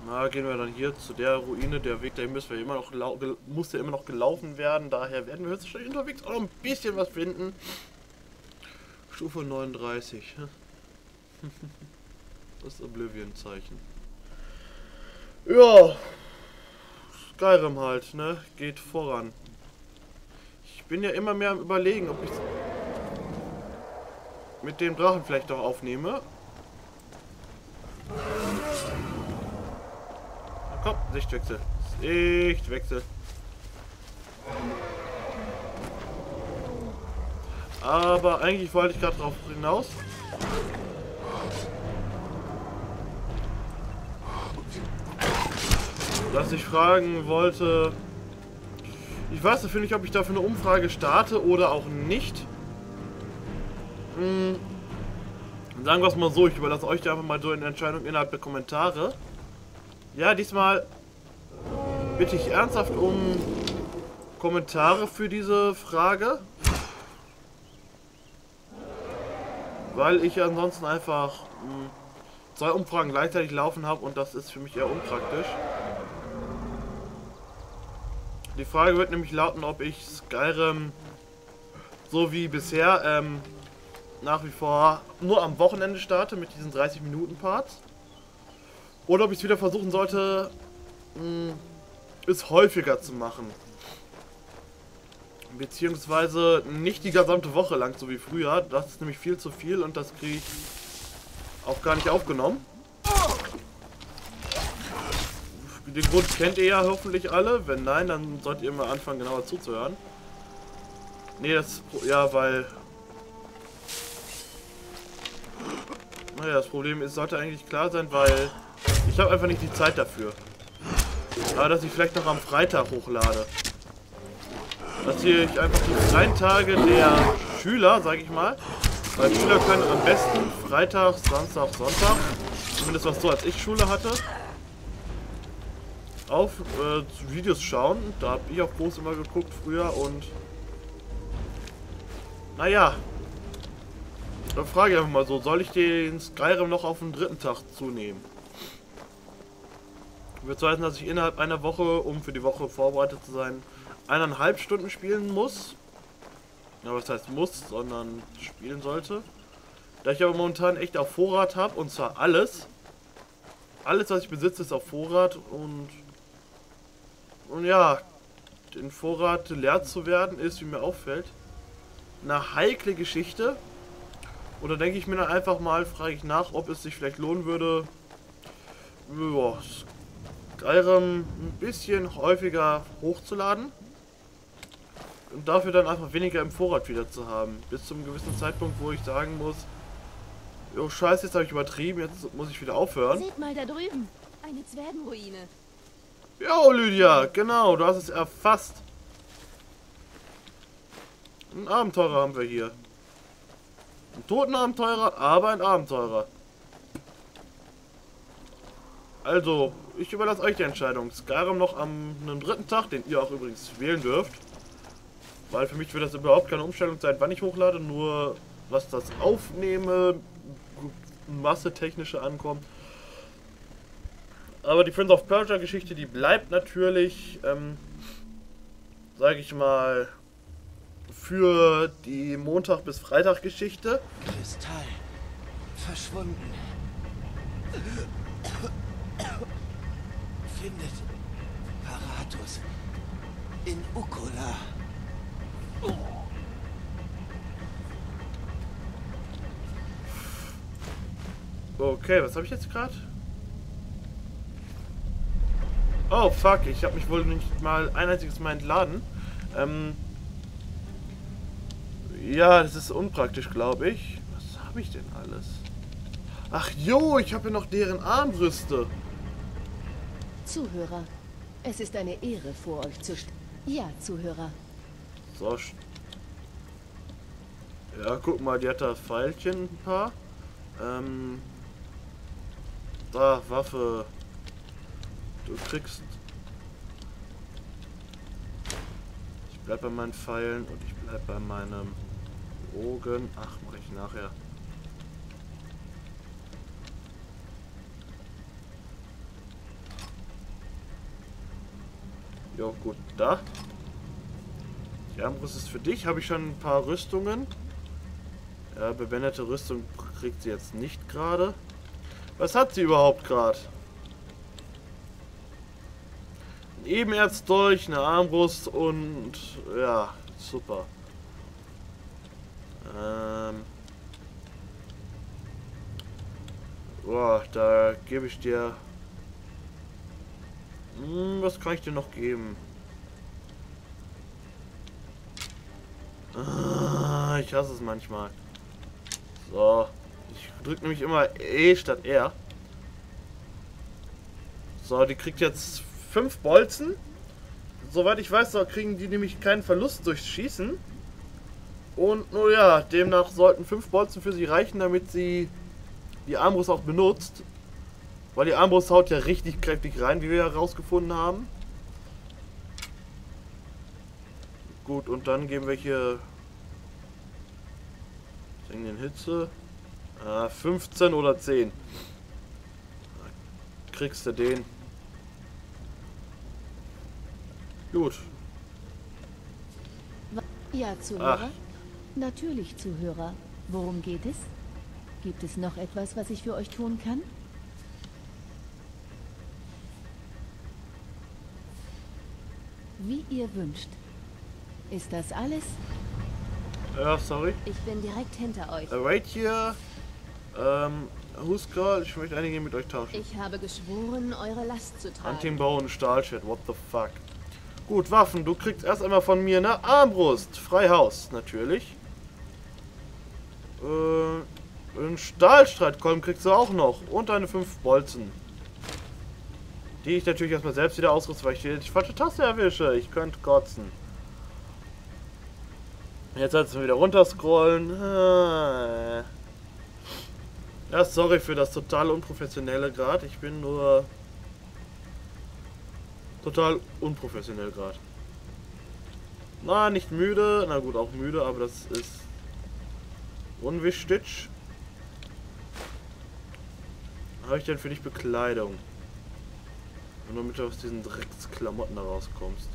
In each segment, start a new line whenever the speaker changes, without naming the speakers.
Na, gehen wir dann hier zu der Ruine. Der Weg dahin müssen wir immer noch muss ja immer noch gelaufen werden. Daher werden wir höchstwahrscheinlich unterwegs auch noch ein bisschen was finden. Stufe 39. Das Oblivion-Zeichen. Ja. Skyrim halt, ne? Geht voran. Ich bin ja immer mehr am Überlegen, ob ich mit dem Drachen vielleicht doch aufnehme. Na komm, Sichtwechsel. Sichtwechsel. Aber eigentlich wollte ich gerade drauf hinaus. Dass ich fragen wollte. Ich weiß dafür nicht, ob ich dafür eine Umfrage starte oder auch nicht. Sagen wir es mal so, ich überlasse euch da einfach mal so eine Entscheidung innerhalb der Kommentare. Ja, diesmal bitte ich ernsthaft um Kommentare für diese Frage. Weil ich ansonsten einfach 2 Umfragen gleichzeitig laufen habe und das ist für mich eher unpraktisch. Die Frage wird nämlich lauten, ob ich Skyrim so wie bisher nach wie vor nur am Wochenende starte mit diesen 30-Minuten-Parts. Oder ob ich es wieder versuchen sollte, es häufiger zu machen. Beziehungsweise nicht die gesamte Woche lang, so wie früher. Das ist nämlich viel zu viel und das kriege ich auch gar nicht aufgenommen. Den Grund kennt ihr ja hoffentlich alle. Wenn nein, dann solltet ihr mal anfangen, genauer zuzuhören. Nee, das... Ja, weil... Naja, das Problem ist, sollte eigentlich klar sein, weil ich habe einfach nicht die Zeit dafür. Aber dass ich vielleicht noch am Freitag hochlade. Dass ich einfach die freien Tage der Schüler, sage ich mal, weil Schüler können am besten Freitag, Samstag, Sonntag, zumindest was so als ich Schule hatte, auf Videos schauen. Da habe ich auf groß immer geguckt früher und naja, dann frage ich einfach mal so, soll ich den Skyrim noch auf den 3. Tag zunehmen? Wird so heißen, dass ich innerhalb einer Woche, um für die Woche vorbereitet zu sein, 1,5 Stunden spielen muss. Ja, was heißt muss, sondern spielen sollte. Da ich aber momentan echt auf Vorrat habe, und zwar alles. Alles, was ich besitze, ist auf Vorrat und ja, den Vorrat leer zu werden, ist, wie mir auffällt, eine heikle Geschichte. Oder denke ich mir dann einfach mal, frage ich nach, ob es sich vielleicht lohnen würde, ja, Skyrim ein bisschen häufiger hochzuladen. Und dafür dann einfach weniger im Vorrat wieder zu haben. Bis zu einem gewissen Zeitpunkt, wo ich sagen muss, jo scheiße, jetzt habe ich übertrieben, jetzt muss ich wieder aufhören.
Seht mal da drüben, eine Zwergenruine.
Jo Lydia, genau, du hast es erfasst. Ein Abenteurer haben wir hier. Ein toten Abenteurer, aber ein Abenteurer. Also, ich überlasse euch die Entscheidung. Skyrim noch am 3. Tag, den ihr auch übrigens wählen dürft. Weil für mich wird das überhaupt keine Umstellung sein, wann ich hochlade, nur was das Aufnehme, Masse-technische ankommt. Aber die Prince of Persia Geschichte, die bleibt natürlich, sage ich mal, für die Montag- bis Freitag-Geschichte.
Kristall. Verschwunden. Findet Paratus in Ukula.
Okay, was habe ich jetzt gerade? Oh, fuck, ich habe mich wohl nicht mal ein einziges Mal entladen. Ja, das ist unpraktisch, glaube ich. Was habe ich denn alles? Ach jo, ich habe ja noch deren Armbrüste.
Zuhörer, es ist eine Ehre, vor euch zu stehen. Ja, Zuhörer.
So. Ja, guck mal, die hat da Pfeilchen ein paar. Da, Waffe. Du kriegst... Ich bleib bei meinen Pfeilen und ich bleib bei meinem Bogen. Ach, mache ich nachher. Jo, gut, da. Die Armbrust ist für dich. Habe ich schon ein paar Rüstungen. Ja, bewendete Rüstung kriegt sie jetzt nicht gerade. Was hat sie überhaupt gerade? Ein Ebenerzdolch, eine Armbrust und... Ja, super. Boah, da gebe ich dir... was kann ich dir noch geben? Ich hasse es manchmal. So. Ich drücke nämlich immer E statt R. So, die kriegt jetzt 5 Bolzen. Soweit ich weiß, da kriegen die nämlich keinen Verlust durchs Schießen. Und nun ja, demnach sollten 5 Bolzen für sie reichen, damit sie die Armbrust auch benutzt. Weil die Armbrust haut ja richtig kräftig rein, wie wir herausgefunden haben. Gut, und dann geben wir hier den Hitze. 15 oder 10. Kriegst du den. Gut.
Ja, Zuhörer? Natürlich, Zuhörer. Worum geht es? Gibt es noch etwas, was ich für euch tun kann? Wie ihr wünscht. Ist das alles?
Ja, sorry.
Ich bin direkt hinter euch.
Wait hier. Huskar, ich möchte einige mit euch tauschen.
Ich habe geschworen, eure Last zu tragen.
Huntingbau und Stahlschwert, what the fuck. Gut, Waffen, du kriegst erst einmal von mir eine Armbrust. Freihaus, natürlich. Einen Stahlstreitkolben kriegst du auch noch. Und deine 5 Bolzen. Die ich natürlich erstmal selbst wieder ausrüste, weil ich die falsche Taste erwische. Ich könnte kotzen. Jetzt sollst du wieder runterscrollen. Ja, sorry für das total unprofessionelle gerade. Ich bin nur total unprofessionell gerade. Na, nicht müde. Na gut, auch müde, aber das ist unwichtig. Was habe ich denn für dich Bekleidung? Und damit du aus diesen Drecksklamotten da rauskommst.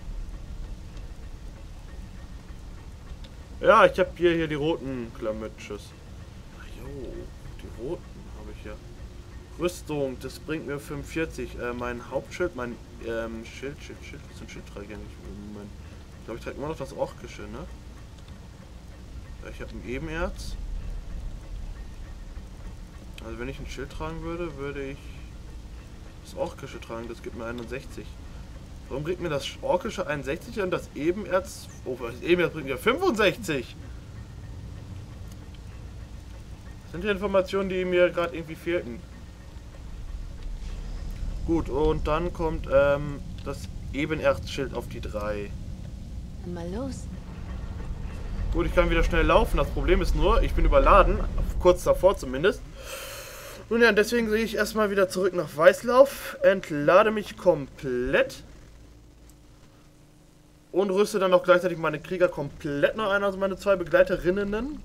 Ja, ich habe hier die roten Klamötches. Jo, die roten habe ich ja. Rüstung, das bringt mir 45. Mein Hauptschild, mein Schild, was für ein Schild trage ich eigentlich? Moment. Ich glaube, ich trage immer noch das Orkische, ne? Ja, ich habe ein Ebenerz. Also wenn ich ein Schild tragen würde, würde ich das Orkische tragen, das gibt mir 61. Warum bringt mir das Orkische 61 und das Ebenerz... Oh, das Ebenerz bringt mir 65! Das sind die Informationen, die mir gerade irgendwie fehlten. Gut, und dann kommt das Ebenerzschild auf die 3.
Mal los.
Gut, ich kann wieder schnell laufen. Das Problem ist nur, ich bin überladen. Kurz davor zumindest. Nun ja, deswegen gehe ich erstmal wieder zurück nach Weißlauf. Entlade mich komplett. Und rüste dann auch gleichzeitig meine Krieger komplett noch ein. Also meine 2 Begleiterinnen.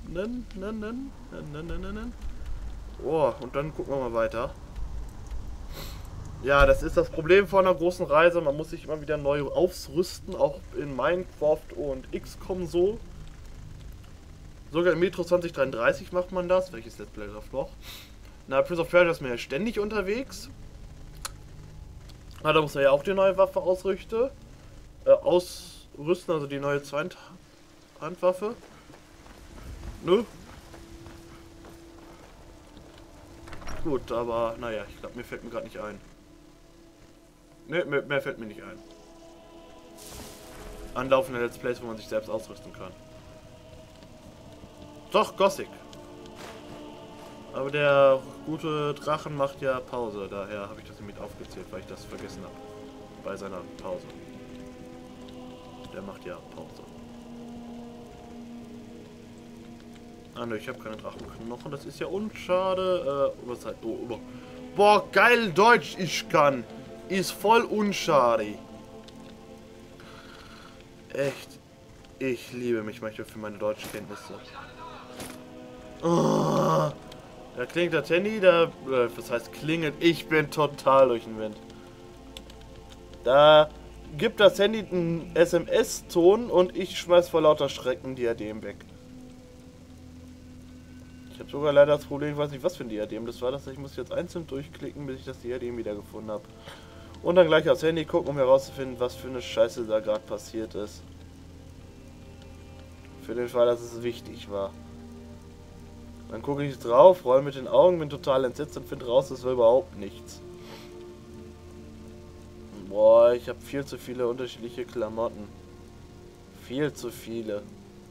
Oh, und dann gucken wir mal weiter. Ja, das ist das Problem von einer großen Reise. Man muss sich immer wieder neu aufrüsten. Auch in Minecraft und XCOM so. Sogar im Metro 2033 macht man das. Welches Let's Play läuft noch? Na, Prince of Persia ist man ja ständig unterwegs. Na, da muss man ja auch die neue Waffe ausrüsten. Also die neue Zweihandwaffe. Nö. Gut, aber naja, ich glaube, mir fällt mir gerade nicht ein. Ne, mehr fällt mir nicht ein. Anlaufende Let's Plays, wo man sich selbst ausrüsten kann. Doch, Gothic. Aber der gute Drachen macht ja Pause, daher habe ich das nämlich aufgezählt, weil ich das vergessen habe. Bei seiner Pause. Der macht ja Pause. Ah ne, ich habe keine Drachenknochen, das ist ja unschade. Was halt, boah, geil Deutsch ich kann. Ist voll unschade. Echt. Ich liebe mich manchmal für meine Deutschkenntnisse. Oh, da klingt das Handy, was heißt klingelt? Ich bin total durch den Wind. Da gibt das Handy einen SMS-Ton und ich schmeiß vor lauter Schrecken Diadem weg. Ich habe sogar leider das Problem, ich weiß nicht, was für ein Diadem das war. Ich muss jetzt einzeln durchklicken, bis ich das Diadem wieder gefunden habe. Und dann gleich aufs Handy gucken, um herauszufinden, was für eine Scheiße da gerade passiert ist. Für den Fall, dass es wichtig war. Dann gucke ich drauf, roll mit den Augen, bin total entsetzt und finde raus, das war überhaupt nichts. Boah, ich habe viel zu viele unterschiedliche Klamotten. Viel zu viele.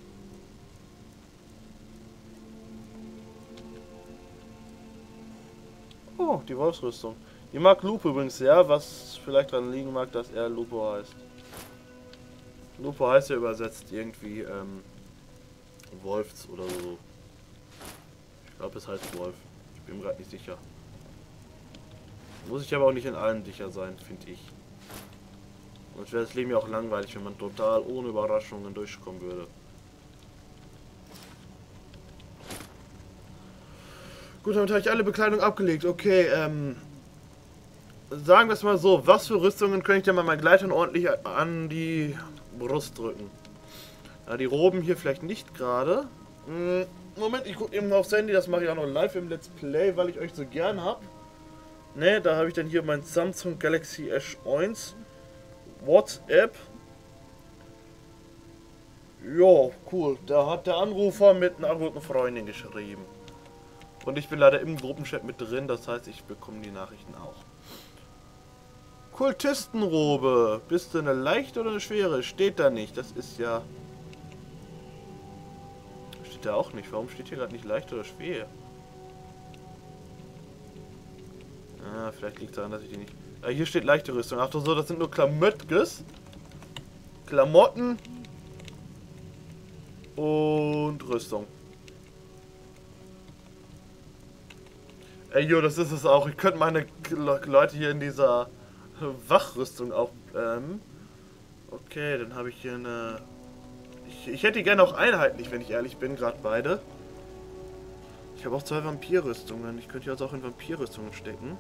Oh, die Wolfsrüstung. Die mag Lupo übrigens sehr, was vielleicht daran liegen mag, dass er Lupo heißt. Lupo heißt ja übersetzt irgendwie Wolfs oder so. Ich glaube, es heißt Wolf. Ich bin mir gerade nicht sicher. Muss ich aber auch nicht in allem sicher sein, finde ich. Sonst wäre das Leben ja auch langweilig, wenn man total ohne Überraschungen durchkommen würde. Gut, damit habe ich alle Bekleidung abgelegt. Okay, sagen wir es mal so. Was für Rüstungen könnte ich denn mal meinen Gleitern ordentlich an die Brust drücken? Ja, die Roben hier vielleicht nicht gerade. Moment, ich gucke eben aufs Handy. Das mache ich auch noch live im Let's Play, weil ich euch so gern habe. Ne, da habe ich dann hier mein Samsung Galaxy S1. WhatsApp. Jo, cool. Da hat der Anrufer mit einer guten Freundin geschrieben. Und ich bin leider im Gruppenchat mit drin, das heißt, ich bekomme die Nachrichten auch. Kultistenrobe. Bist du eine leichte oder eine schwere? Steht da nicht. Das ist ja... Steht da auch nicht. Warum steht hier gerade nicht leicht oder schwer? Ah, vielleicht liegt es daran, dass ich die nicht... Ah, hier steht leichte Rüstung. Ach so, das sind nur Klamotten und Rüstung. Ey, jo, das ist es auch. Ich könnte meine Leute hier in dieser Wachrüstung auch... Okay, dann habe ich hier eine... Ich hätte gerne auch einheitlich, wenn ich ehrlich bin, gerade beide. Ich habe auch 2 Vampirrüstungen. Ich könnte die also auch in Vampirrüstungen stecken.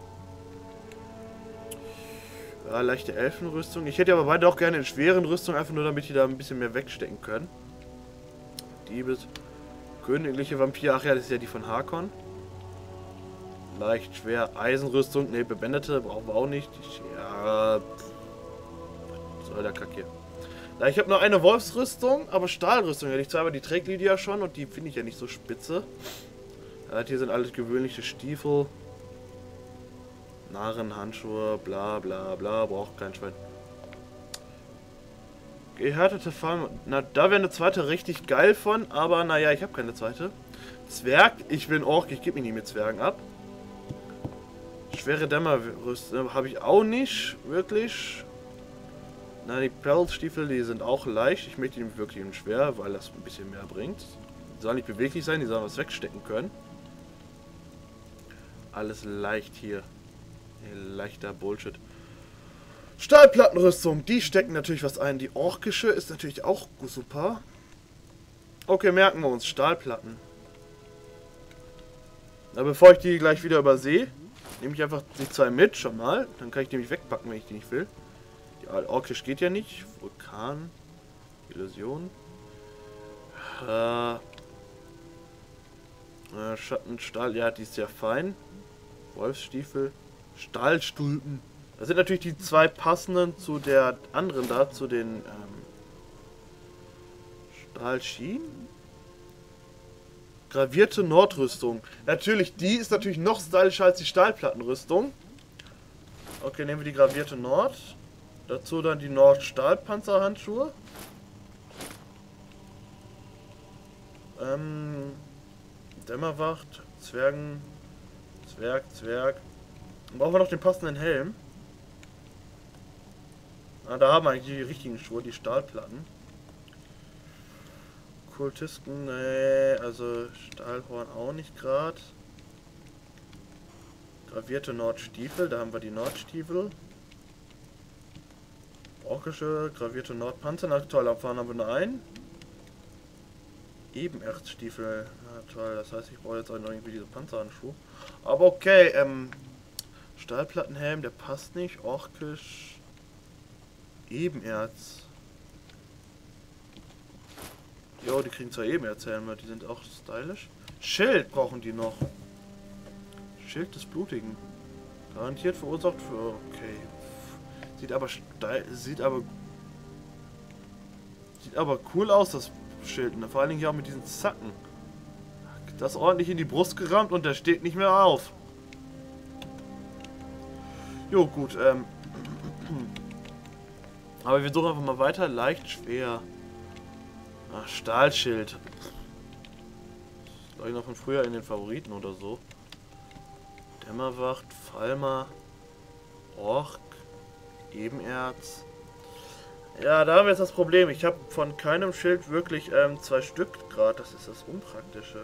Ja, leichte Elfenrüstung. Ich hätte aber beide auch gerne in schweren Rüstungen, einfach nur damit die da ein bisschen mehr wegstecken können. Diebes... Königliche Vampir. Ach ja, das ist ja die von Hakon. Leicht, schwer, Eisenrüstung, ne, bebänderte brauchen wir auch nicht. Ja, was soll der Kack hier? Na, ich habe nur eine Wolfsrüstung, aber Stahlrüstung hätte ich zwar, aber die trägt Lydia schon und die finde ich ja nicht so spitze. Ja, hier sind alles gewöhnliche Stiefel. Narrenhandschuhe, bla bla bla, braucht kein Schwein. Gehärtete Farm, na, da wäre eine zweite richtig geil von, aber naja, ich habe keine zweite. Zwerg, ich bin Ork, ich gebe mich nicht mit Zwergen ab. Schwere Dämmerrüstung habe ich auch nicht, wirklich. Na, die Pelzstiefel, die sind auch leicht. Ich möchte die wirklich schwer, weil das ein bisschen mehr bringt. Die sollen nicht beweglich sein, die sollen was wegstecken können. Alles leicht hier. Leichter Bullshit. Stahlplattenrüstung, die stecken natürlich was ein. Die orkische ist natürlich auch super. Okay, merken wir uns. Stahlplatten. Na, bevor ich die gleich wieder übersehe, nehme ich einfach die 2 mit, schon mal. Dann kann ich die nämlich wegpacken, wenn ich die nicht will. Die orkisch geht ja nicht. Vulkan. Illusion. Schattenstahl, ja, die ist ja fein. Wolfsstiefel. Stahlstulpen. Das sind natürlich die 2 passenden zu der anderen da, zu den Stahlschienen. Gravierte Nordrüstung. Natürlich, die ist natürlich noch stylischer als die Stahlplattenrüstung. Okay, nehmen wir die gravierte Nord. Dazu dann die Nord-Stahlpanzerhandschuhe. Dämmerwacht, Zwerg. Dann brauchen wir noch den passenden Helm. Ah, da haben wir eigentlich die richtigen Schuhe, die Stahlplatten. Kultisten, also Stahlhorn auch nicht gerade. Gravierte Nordstiefel, da haben wir die Nordstiefel. Orkische, gravierte Nordpanzer, na toll, davon haben wir nur einen. Ebenerzstiefel, na toll, das heißt, ich brauche jetzt auch noch irgendwie diese Panzerhandschuhe. Aber okay, Stahlplattenhelm, der passt nicht. Orkisch. Ebenerz. Jo, die kriegen zwar Ebenerzhelme, die sind auch stylisch. Schild brauchen die noch. Schild des Blutigen. Garantiert verursacht für... Okay. Sieht aber cool aus, das Schild. Und vor allen Dingen hier auch mit diesen Zacken. Das ordentlich in die Brust gerammt und der steht nicht mehr auf. Jo, gut, aber wir suchen einfach mal weiter. Leicht, schwer. Ach, Stahlschild. Glaube ich noch von früher in den Favoriten oder so. Dämmerwacht, Falmer, Ork, Ebenerz. Ja, da haben wir jetzt das Problem. Ich habe von keinem Schild wirklich 2 Stück gerade. Das ist das Unpraktische.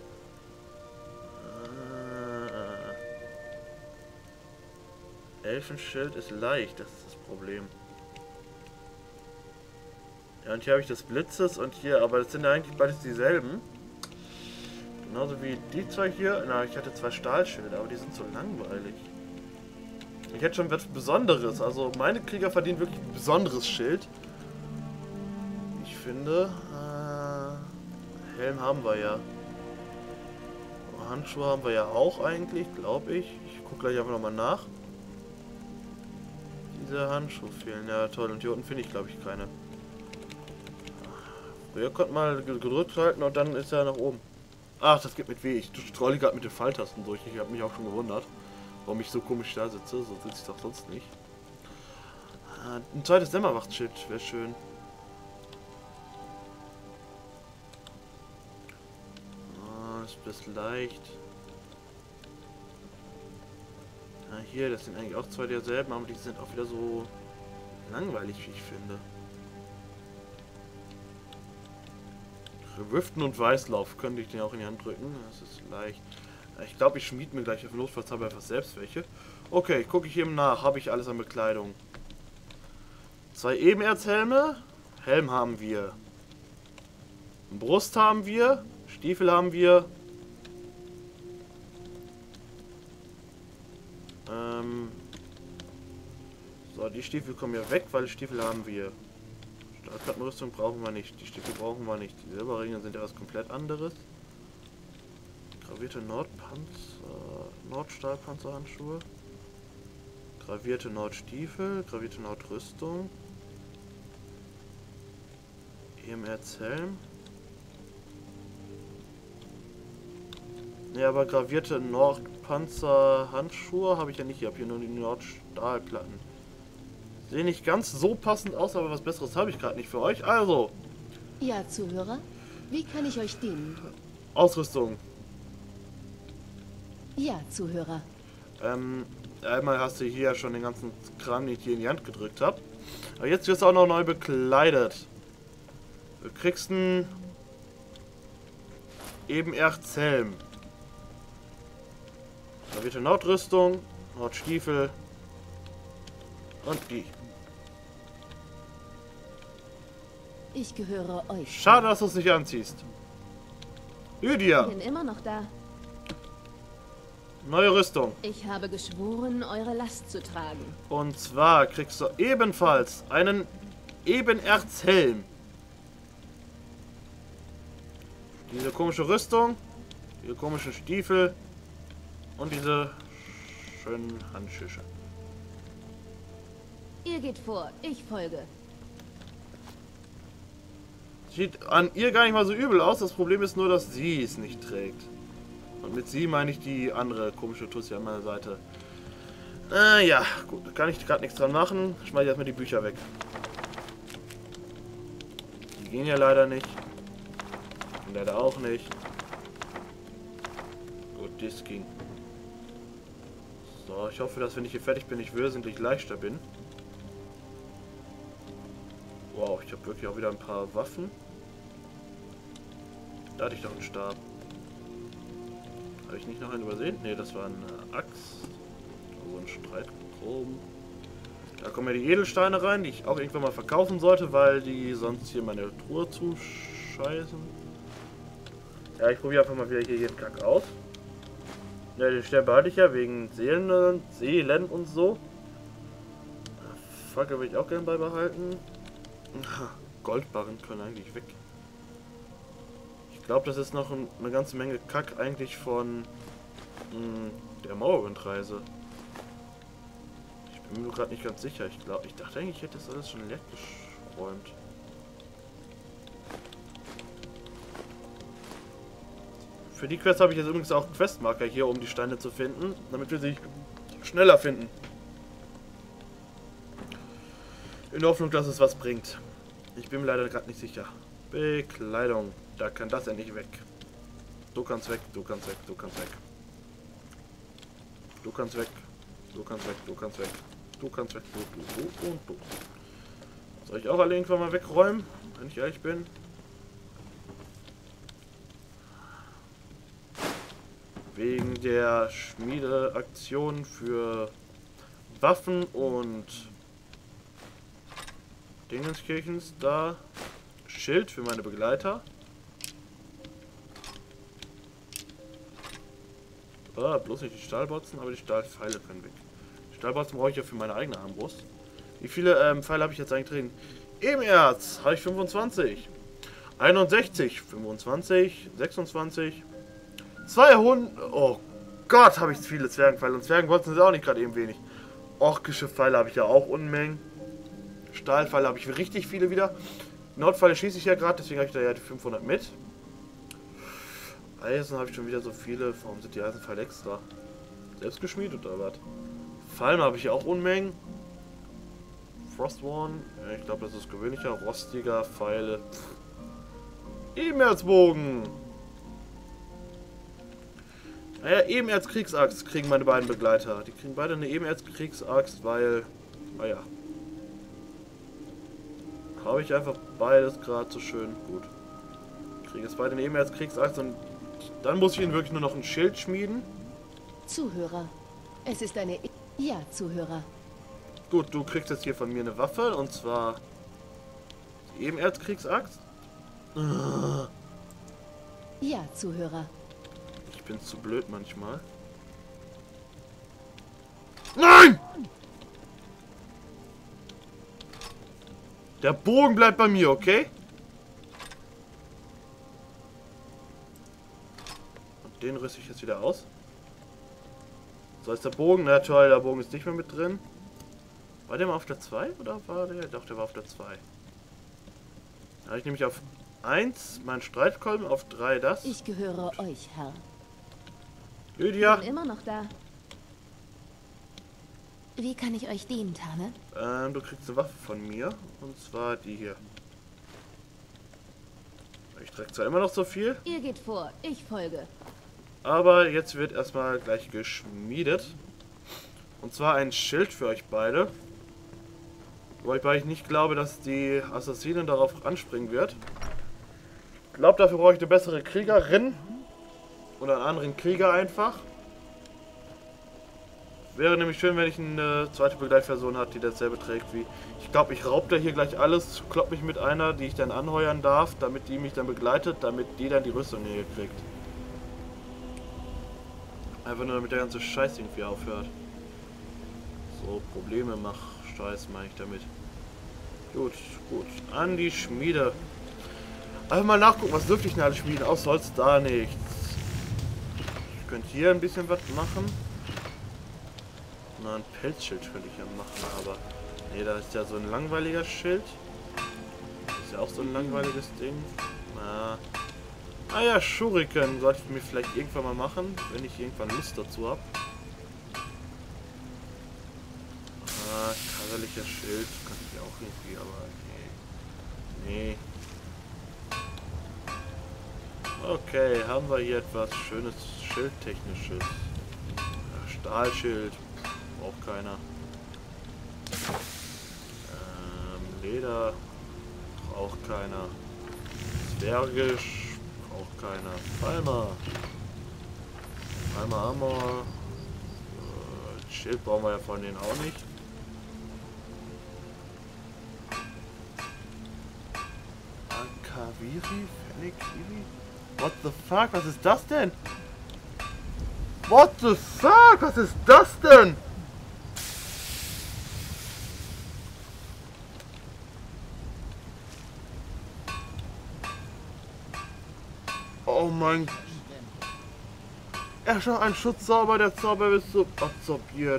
Elfenschild ist leicht, das ist das Problem. Ja, und hier habe ich das Blitzes und hier, aber das sind ja eigentlich beides dieselben. Genauso wie die zwei hier. Na, ich hatte 2 Stahlschilde, aber die sind so langweilig. Ich hätte schon was Besonderes. Also meine Krieger verdienen wirklich ein besonderes Schild. Ich finde. Helm haben wir ja. Handschuhe haben wir ja auch eigentlich, glaube ich. Ich gucke gleich einfach nochmal nach. Diese Handschuhe fehlen. Ja, toll. Und hier unten finde ich, glaube ich, keine. Früher konnte man gedrückt halten und dann ist er nach oben. Ach, das geht mit W. Ich trolle gerade mit den Pfeiltasten durch. Ich habe mich auch schon gewundert, warum ich so komisch da sitze. So sitze ich doch sonst nicht. Ein zweites Dämmerwachtschild wäre schön. Ist das leicht. Hier, das sind eigentlich auch 2 derselben, aber die sind auch wieder so langweilig, wie ich finde. Wüften und Weißlauf könnte ich den auch in die Hand drücken. Das ist leicht. Ich glaube, ich schmiede mir gleich auf notfalls habe einfach selbst welche. Okay, gucke ich eben nach. Habe ich alles an Bekleidung? 2 Ebenerzhelme. Helm haben wir. Brust haben wir. Stiefel haben wir. So, die Stiefel kommen ja weg, weil Stiefel haben wir. Stahlkappenrüstung brauchen wir nicht. Die Stiefel brauchen wir nicht. Die Silberringe sind ja was komplett anderes. Gravierte Nordstahlpanzerhandschuhe. Gravierte Nordstiefel. Gravierte Nordrüstung. EMR-Helm. Ja, aber gravierte Nordpanzerhandschuhe habe ich ja nicht. Ich habe hier nur die Nordstahlplatten. Sehen nicht ganz so passend aus, aber was Besseres habe ich gerade nicht für euch. Also.
Ja, Zuhörer. Wie kann ich euch dienen?
Ausrüstung.
Ja, Zuhörer.
Einmal hast du hier schon den ganzen Kram, den ich hier in die Hand gedrückt habe. Aber jetzt wirst du auch noch neu bekleidet. Du kriegst einen Ebenerzhelm. Gravierte Nordrüstung, Nordstiefel und die.
Ich gehöre euch.
Schade, dass du es nicht anziehst. Lydia.
Ich bin immer noch da.
Neue Rüstung.
Ich habe geschworen, eure Last zu tragen.
Und zwar kriegst du ebenfalls einen Ebenerzhelm. Diese komische Rüstung, diese komischen Stiefel und diese schönen Handschüsse.
Ihr geht vor, ich folge.
Sieht an ihr gar nicht mal so übel aus. Das Problem ist nur, dass sie es nicht trägt. Und mit sie meine ich die andere komische Tussi an meiner Seite. Ja, gut, da kann ich gerade nichts dran machen. Schmeiß erstmal die Bücher weg. Die gehen ja leider nicht. Und leider auch nicht. Gut, das ging. So, ich hoffe, dass wenn ich hier fertig bin, ich wesentlich leichter bin. Wow, ich habe wirklich auch wieder ein paar Waffen. Da hatte ich doch einen Stab. Habe ich nicht noch einen übersehen? Ne, das war eine Axt. So ein Streitchrom. Da kommen ja die Edelsteine rein, die ich auch irgendwann mal verkaufen sollte, weil die sonst hier meine Truhe zuscheißen. Ja, ich probiere einfach mal wieder hier jeden Kack aus. Ja, den Stern behalte ich ja wegen Seelen und so. Fackel will ich auch gerne beibehalten. Goldbarren können eigentlich weg. Ich glaube, das ist noch eine ganze Menge Kack eigentlich von der Mauerwindreise. Ich bin mir gerade nicht ganz sicher. Ich dachte eigentlich, ich hätte das alles schon leer geräumt. Für die Quest habe ich jetzt übrigens auch Questmarker hier, um die Steine zu finden, damit wir sie schneller finden. In der Hoffnung, dass es was bringt. Ich bin mir leider gerade nicht sicher. Bekleidung. Da kann das endlich weg. Du kannst weg, du kannst weg, du kannst weg. Du kannst weg, du kannst weg, du kannst weg. Du kannst weg, du und du. Soll ich auch alle irgendwann mal wegräumen, wenn ich ehrlich bin? Wegen der Schmiedeaktion für Waffen und Dingenskirchens da. Schild für meine Begleiter. Ah, bloß nicht die Stahlbotzen, aber die Stahlpfeile können weg. Die Stahlbotzen brauche ich ja für meine eigene Armbrust. Wie viele Pfeile habe ich jetzt eigentlich drin? Ebenerz habe ich 25. 61, 25, 26. 200. Oh Gott, habe ich viele Zwergenpfeile. Und Zwergenbotzen sind auch nicht gerade eben wenig. Orkische Pfeile habe ich ja auch Unmengen. Stahlpfeile habe ich richtig viele wieder. Nordpfeile schieße ich ja gerade, deswegen habe ich da ja die 500 mit. Eisen habe ich schon wieder so viele. Warum sind die Eisenpfeile extra? Selbst geschmiedet oder was? Pfeile habe ich ja auch Unmengen. Frostworn, ich glaube, das ist gewöhnlicher. Rostiger Pfeile. Ebenerzbogen. Naja, Ebenerzkriegsaxt kriegen meine beiden Begleiter. Die kriegen beide eine Ebenerzkriegsaxt, weil... Naja. Habe ich einfach beides gerade so schön. Gut. Kriege jetzt beide eine Ebenerzkriegsaxt und dann muss ich ihnen wirklich nur noch ein Schild schmieden.
Zuhörer. Es ist eine... Ja, Zuhörer.
Gut, du kriegst jetzt hier von mir eine Waffe und zwar... die Ebenerzkriegsaxt.
Ja, Zuhörer.
Ich bin zu blöd manchmal. Nein! Der Bogen bleibt bei mir, okay? Und den rüste ich jetzt wieder aus. So, ist der Bogen. Na toll, der Bogen ist nicht mehr mit drin. War der mal auf der 2? Oder war der? Doch, der war auf der 2. Da habe ich nämlich auf 1 meinen Streitkolben, auf 3 das.
Ich gehöre euch, Herr.
Lydia!
Ich bin immer noch da. Wie kann ich euch dienen, Tane?
Du kriegst eine Waffe von mir. Und zwar die hier. Ich trage zwar immer noch so viel.
Ihr geht vor, ich folge.
Aber jetzt wird erstmal gleich geschmiedet. Und zwar ein Schild für euch beide. Wobei ich nicht glaube, dass die Assassinen darauf anspringen wird. Ich glaube, dafür brauche ich eine bessere Kriegerin. Oder einen anderen Krieger einfach. Wäre nämlich schön, wenn ich eine zweite Begleitperson hat, die dasselbe trägt wie... Ich glaube, ich raub da hier gleich alles, klopp mich mit einer, die ich dann anheuern darf, damit die mich dann begleitet, damit die dann die Rüstung hier kriegt. Einfach nur, damit der ganze Scheiß irgendwie aufhört. So, Probleme mach Scheiß meine ich damit. Gut, gut. An die Schmiede. Einfach mal nachgucken, was dürfte ich denn alle schmieden? Aus Holz da nichts. Ich könnte hier ein bisschen was machen. Na, ein Pelzschild könnte ich ja machen, aber... Nee, da ist ja so ein langweiliger Schild. Ist ja auch so ein langweiliges Ding. Na... Ah ja, Schuriken sollte ich mir vielleicht irgendwann mal machen, wenn ich irgendwann Lust dazu habe. Ah, kaiserlicher Schild kann ich auch irgendwie, aber nee. Nee. Okay, haben wir hier etwas schönes Schildtechnisches. Ja, Stahlschild. Braucht keiner. Leder. Braucht keiner. Zwergisch. Braucht keiner. Palmer. Palmer Armor. Schild brauchen wir ja von denen auch nicht. Akaviri? Fenekiri? What the fuck? Was ist das denn? What the fuck? Was ist das denn? mein... Er schafft einen Schutzzauber, der Zauber wird so absorbiert.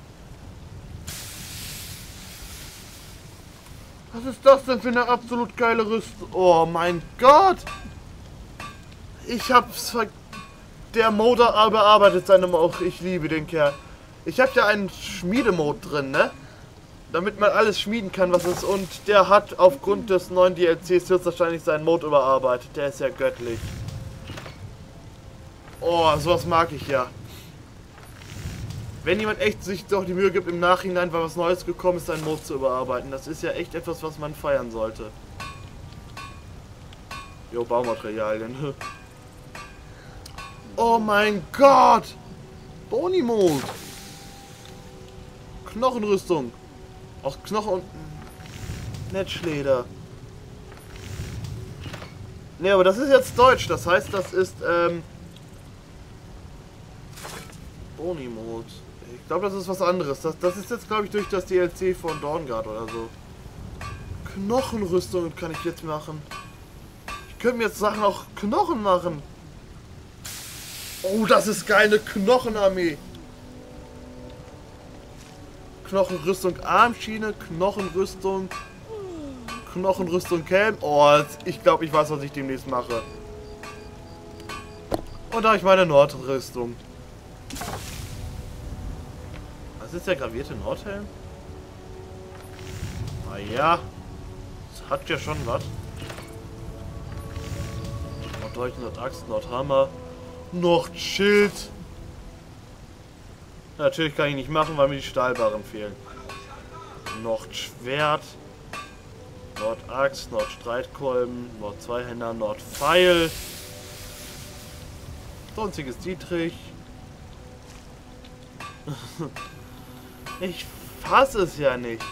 Was ist das denn für eine absolut geile Rüstung? Oh mein Gott! Ich hab's ver... Der Moder bearbeitet seine auch. Ich liebe den Kerl. Ich hab ja einen Schmiedemode drin, ne? Damit man alles schmieden kann, was ist. Und der hat aufgrund des neuen DLCs höchstwahrscheinlich seinen Mode überarbeitet. Der ist ja göttlich. Oh, sowas mag ich ja. Wenn jemand echt sich doch die Mühe gibt, im Nachhinein, weil was Neues gekommen ist, seinen Mode zu überarbeiten. Das ist ja echt etwas, was man feiern sollte. Jo, Baumaterialien. Oh mein Gott! Boni Mode! Knochenrüstung. Auch Knochen und Netzschleder. Ne, aber das ist jetzt Deutsch. Das heißt, das ist Boni Mode. Ich glaube, das ist was anderes. Das ist jetzt, glaube ich, durch das DLC von Dawnguard oder so. Knochenrüstung kann ich jetzt machen. Ich könnte mir jetzt Sachen auch Knochen machen. Oh, das ist geil, eine Knochenarmee. Knochenrüstung Armschiene, Knochenrüstung Helm. Oh, ich glaube, ich weiß, was ich demnächst mache. Und da habe ich meine Nordrüstung. Was ist der gravierte Nordhelm? Ah ja. Das hat ja schon was. Norddeutsche, Nordaxt, Nordhammer. Nordschild. Natürlich kann ich nicht machen, weil mir die Stahlbarren fehlen. Nordschwert. Nordaxt, Nordstreitkolben, Nordzweihänder, Nordpfeil. Sonstiges Dietrich. Ich fasse es ja nicht.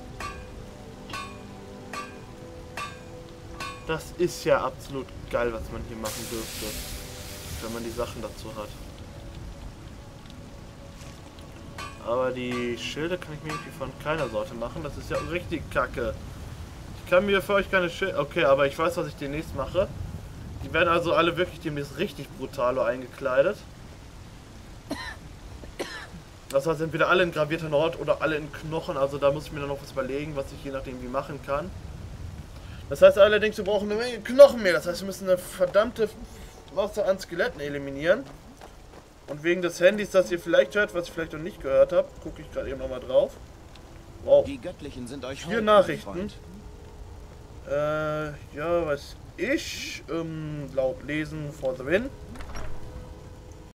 Das ist ja absolut geil, was man hier machen dürfte. Wenn man die Sachen dazu hat. Aber die Schilde kann ich mir irgendwie von keiner Sorte machen. Das ist ja richtig kacke. Ich kann mir für euch keine Schilde... Okay, aber ich weiß, was ich demnächst mache. Die werden also alle wirklich demnächst richtig brutal eingekleidet. Das heißt, entweder alle in gravierter Nord oder alle in Knochen. Also da muss ich mir dann noch was überlegen, was ich je nachdem wie machen kann. Das heißt allerdings, wir brauchen eine Menge Knochen mehr. Das heißt, wir müssen eine verdammte Masse an Skeletten eliminieren. Und wegen des Handys, das ihr vielleicht hört, was ich vielleicht noch nicht gehört habe, gucke ich gerade eben nochmal drauf. Wow.
Die Göttlichen sind euch
4 Nachrichten. Ja, was ich laut Lesen for the win.